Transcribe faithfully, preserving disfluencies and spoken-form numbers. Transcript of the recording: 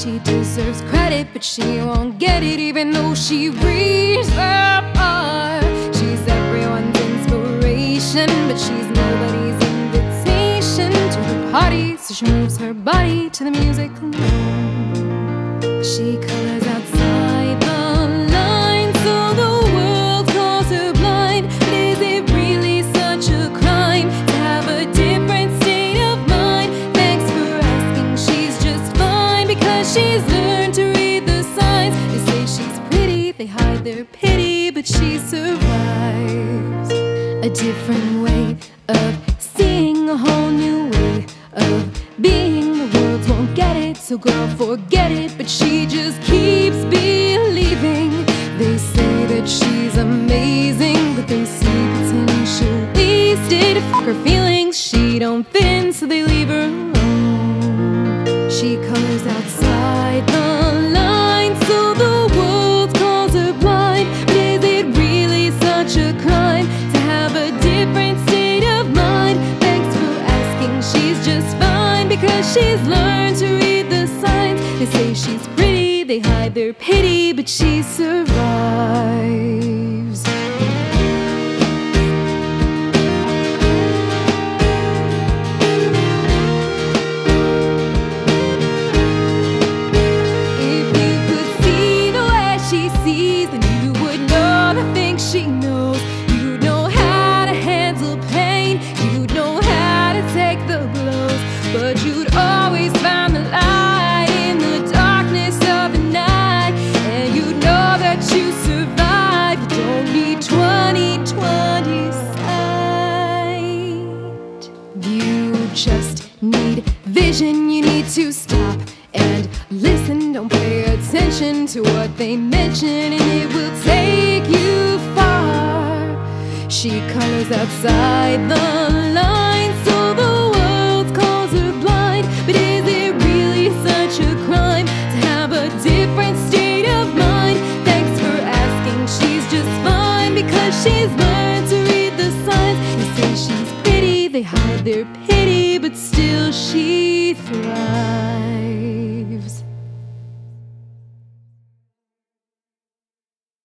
She deserves credit, but she won't get it, even though she reads the bar. She's everyone's inspiration, but she's nobody's invitation to the party, so she moves her body to the music alone. She colors outside the lines, so the world calls her blind. But is it really such a crime to have a different state of mind? Thanks for asking, she's just fine, because she's learned to read the signs. They say she's pretty, they hide their pity, but she survives. A different way of seeing, a whole new way of being. The world won't get it, so girl, forget it, but she just keeps believing. They say that she's amazing, but they see potential wasted. Fuck her feelings, she don't fit in, so they leave her alone. She colors outside the lines, so the world calls her blind. But is it really such a crime to have a different state of mind? Thanks for asking, she's just fine, because she's learned to read the signs. They say she's pretty, they hide their pity, but she survives. If you could see the way she sees, then you would know the things she knows. You'd know how to handle pain, you'd know how to take the blows, but you'd always find the light in the darkness of the night. And you know that you survive, you don't need twenty twenty sight. You just need vision, you need to stop and listen. Don't pay attention to what they mention, and it will take you far. She colors outside the lines, so the world calls her blind. But is it really such a crime to have a different state of mind? Thanks for asking, she's just fine, because she's learned to read the signs. They say she's pretty, they hide their pity, but still she thrives.